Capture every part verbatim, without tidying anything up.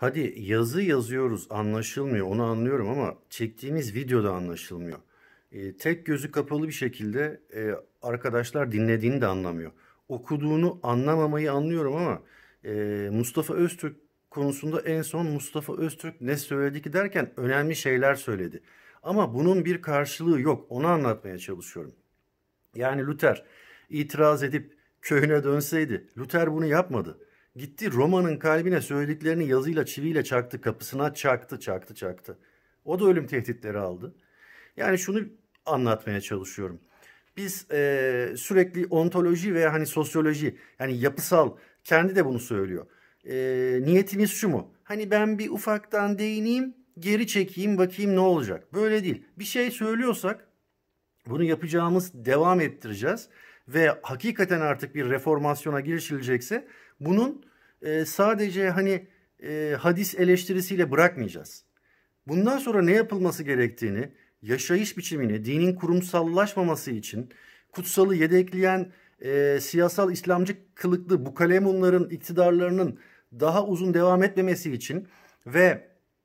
Hadi yazı yazıyoruz, anlaşılmıyor, onu anlıyorum ama çektiğimiz videoda anlaşılmıyor. Ee, tek gözü kapalı bir şekilde e, arkadaşlar dinlediğini de anlamıyor. Okuduğunu anlamamayı anlıyorum ama e, Mustafa Öztürk konusunda en son Mustafa Öztürk ne söyledi ki derken önemli şeyler söyledi. Ama bunun bir karşılığı yok. Onu anlatmaya çalışıyorum. Yani Luther itiraz edip köyüne dönseydi, Luther bunu yapmadı. Gitti Roma'nın kalbine söylediklerini yazıyla çiviyle çaktı, kapısına çaktı, çaktı, çaktı. O da ölüm tehditleri aldı. Yani şunu anlatmaya çalışıyorum. Biz eee, sürekli ontoloji veya hani sosyoloji, yani yapısal, kendi de bunu söylüyor. Eee, niyetimiz şu mu? Hani ben bir ufaktan değineyim, geri çekeyim, bakayım ne olacak. Böyle değil. Bir şey söylüyorsak bunu yapacağımız, devam ettireceğiz ve hakikaten artık bir reformasyona girişilecekse bunun e, sadece hani e, hadis eleştirisiyle bırakmayacağız. Bundan sonra ne yapılması gerektiğini, yaşayış biçimini, dinin kurumsallaşmaması için kutsalı yedekleyen e, siyasal İslamcı kılıklı bu kalemunların iktidarlarının daha uzun devam etmemesi için ve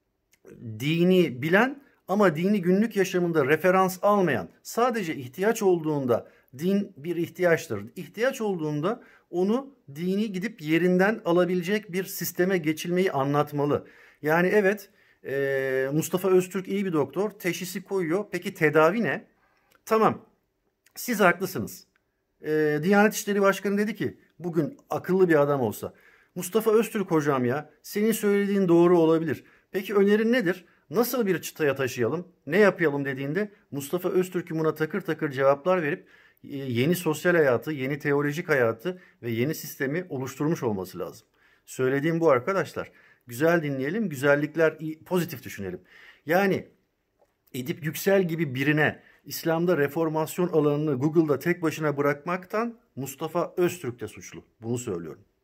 dini bilen ama dini günlük yaşamında referans almayan, sadece ihtiyaç olduğunda din bir ihtiyaçtır. İhtiyaç olduğunda onu dini gidip yerinden alabilecek bir sisteme geçilmeyi anlatmalı. Yani evet, e, Mustafa Öztürk iyi bir doktor, teşhisi koyuyor. Peki tedavi ne? Tamam, siz haklısınız. E, Diyanet İşleri Başkanı dedi ki bugün akıllı bir adam olsa, Mustafa Öztürk hocam ya senin söylediğin doğru olabilir. Peki önerin nedir? Nasıl bir çıtaya taşıyalım? Ne yapalım dediğinde Mustafa Öztürk'ün buna takır takır cevaplar verip e, yeni sosyal hayatı, yeni teolojik hayatı ve yeni sistemi oluşturmuş olması lazım. Söylediğim bu arkadaşlar. Güzel dinleyelim, güzellikler, pozitif düşünelim. Yani Edip Yüksel gibi birine İslam'da reformasyon alanını Google'da tek başına bırakmaktan Mustafa Öztürk de suçlu. Bunu söylüyorum.